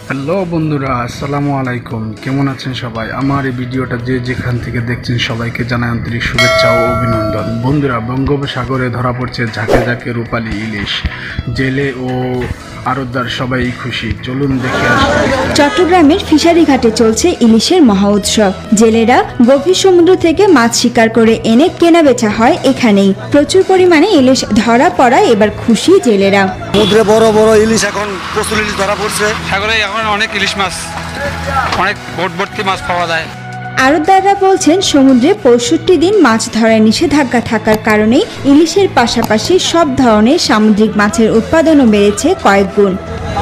Hello বন্ধুরা, আসসালামু আলাইকুম। কেমন আছেন সবাই? আমার এই ভিডিওটা যে যেখান থেকে দেখছেন সবাইকে জানাই আন্তরিক শুভেচ্ছা ও অভিনন্দন। বন্ধুরা, বঙ্গোপসাগরে ধরা পড়ছে ঝাঁকে ঝাঁকে রূপালী ইলিশ। জেলে ও আড়তদার সবাই খুশি। চলুন দেখে আসি। চট্টগ্রামের ফিশারি ঘাটে চলছে ইলিশের মহা উৎসব। জেলেরা গভীর সমুদ্র থেকে মাছ শিকার করে এনে কেনা বেচা হয় এখানেই। প্রচুর পরিমাণে ইলিশ ধরা পড়ায় এবার খুশি জেলেরা। সমুদ্রে বড় বড় ইলিশ এখন প্রচুর ইলিশ ধরা পড়ছে। সাগরে এখন অনেক ইলিশ মাছ, অনেক বোট ভর্তি মাছ পাওয়া যায়। আড়তদাররা বলছেন, সমুদ্রে ৬৫ দিন মাছ ধরার নিষেধাজ্ঞা থাকার কারণেই ইলিশের পাশাপাশি সব ধরনের সামুদ্রিক মাছের উৎপাদনও বেড়েছে কয়েক গুণ।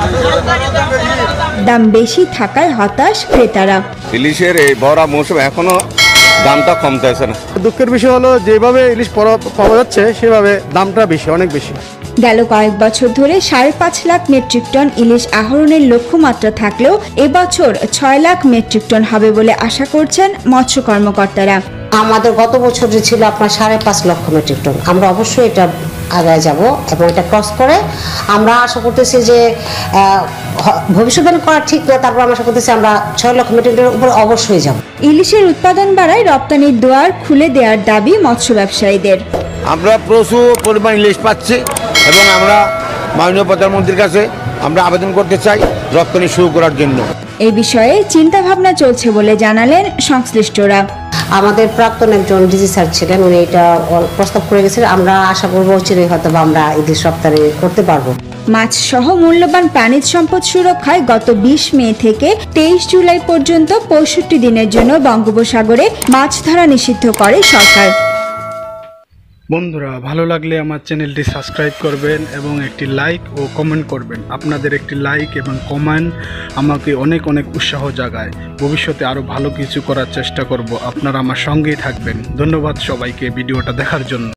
দাম বেশি থাকায় হতাশ ক্রেতারা। ইলিশের এই বড় মৌসুম এখনো দামটা কমতেছে না। দুঃখের বিষয় হলো যেভাবে ইলিশ পাওয়া যাচ্ছে সেভাবে দামটা বেশি, অনেক বেশি। গেল কয়েক বছর ধরে ৫.৫ লাখ মেট্রিক টন ইলিশ আহরণের লক্ষ্যমাত্রা থাকলেও এবছর ৬ লাখ মেট্রিক টন হবে বলে আশা করছেন মৎস্য কর্মকর্তারা। আমাদের গত বছরে ছিল আপনার ৫.৫ লক্ষ মেট্রিক টন। আমরা অবশ্যই এটা আগায় যাব এবং এটা ক্রস করে আমরা আশা করতেছি যে ভবিষ্যৎবাণী করা ঠিক না, তারপর আমরা আশা করতেছি আমরা ৬ লক্ষ মেট্রিক টনের উপরে অবশ্যই যাব। ইলিশের উৎপাদন বাড়ায় রপ্তানির দুয়ার খুলে দেওয়ার দাবি মৎস্য ব্যবসায়ীদের। আমরা প্রচুর পরিমাণ ইলিশ পাচ্ছি এবং আমরা মাননীয় প্রধানমন্ত্রীর কাছে আমরা আবেদন করতে চাই রপ্তানি শুরু করার জন্য। এই বিষয়ে চিন্তা ভাবনা চলছে বলে জানালেন সংশ্লিষ্টরা। আমাদের প্রাক্তন একজন ডিজি স্যার ছিলেন, উনি এটা প্রস্তাব করে গেছেন। আমরা আশা করবো চিরই হয়তো আমরা ইলিশ রপ্তানি করতে পারবো। মাছ সহ মূল্যবান প্রাণীজ সম্পদ সুরক্ষায় গত ২০ মে থেকে ২৩ জুলাই পর্যন্ত ৬৫ দিনের জন্য বঙ্গোপসাগরে মাছ ধরা নিষিদ্ধ করে সরকার। বন্ধুরা, ভালো লাগলে আমার চ্যানেলটি সাবস্ক্রাইব করবেন এবং একটি লাইক ও কমেন্ট করবেন। আপনাদের একটি লাইক এবং কমেন্ট আমাকে অনেক অনেক উৎসাহ জাগায়। ভবিষ্যতে আরও ভালো কিছু করার চেষ্টা করব। আপনারা আমার সঙ্গেই থাকবেন। ধন্যবাদ সবাইকে ভিডিওটা দেখার জন্য।